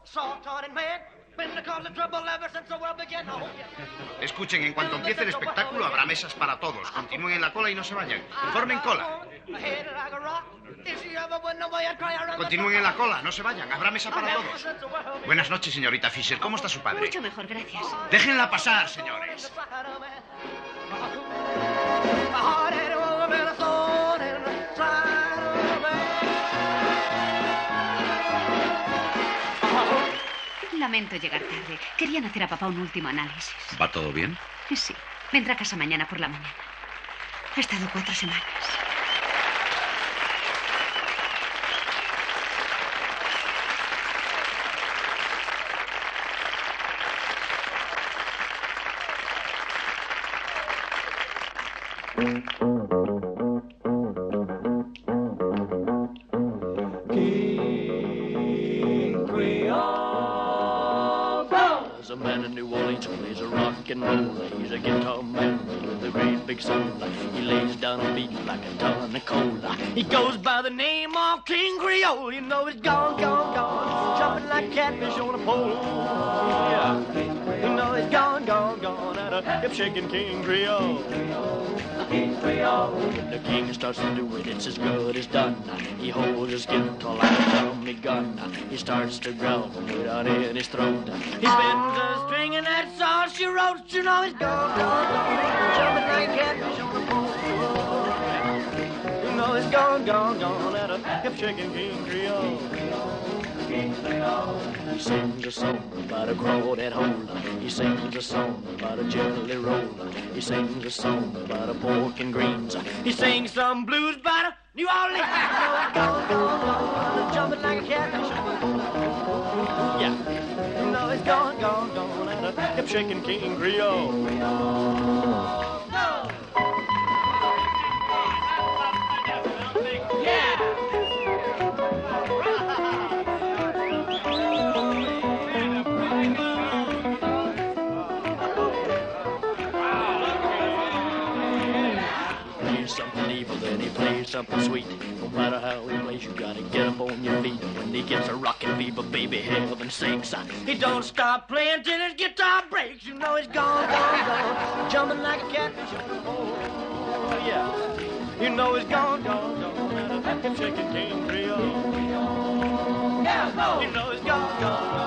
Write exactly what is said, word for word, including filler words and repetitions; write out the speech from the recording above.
Escuchen, en cuanto empiece el espectáculo habrá mesas para todos. Continúen en la cola y no se vayan. Formen cola. Continúen en la cola, no se vayan. Habrá mesa para todos. Buenas noches, señorita Fisher. ¿Cómo está su padre? Mucho mejor, gracias. Déjenla pasar, señores. Lamento llegar tarde. Querían hacer a papá un último análisis. ¿Va todo bien? Sí. Vendrá a casa mañana por la mañana. Ha estado cuatro semanas. There's a man in New Orleans who plays a rock and roll. He's a guitar man with a great big soul. He lays down a beat like a ton of coal. He goes by the name of King Creole. You know he's gone, gone, gone, jumping like catfish on a pole. Yeah, you know he's gone, gone, gone, at a hip-shaking King Creole. King Creole. When the king starts to do it, it's as good as done. He holds his guitar like a Tommy gun. He starts to growl down in his throat. He spins a string and that's all she wrote. You know he's gone, gone, gone, jumping like a catfish on a pole. You know he's gone, gone, gone, at a hip-shaking King Creole. King Creole. He sings a song about a crawdad hole. He sings a song about a jelly roll. He sings a song about a pork and greens. He sings some blues about a New Orleans. You know he's gone, gone, gone, jumping like a catfish. Yeah, you know he's gone, gone, gone, at a hip-shaking King Creole. Go! Yeah! Something evil, then he plays something sweet. No matter how he plays, you gotta get up on your feet. When he gets a rockin' fever, baby, heaven sakes. He don't stop playing till his guitar breaks. You know he's gone, gone, gone, jumping like a catfish on the pole. Oh, yeah. You know he's gone, gone, gone, at a hip-shaking King Creole. Yeah, go. You know he's gone, gone.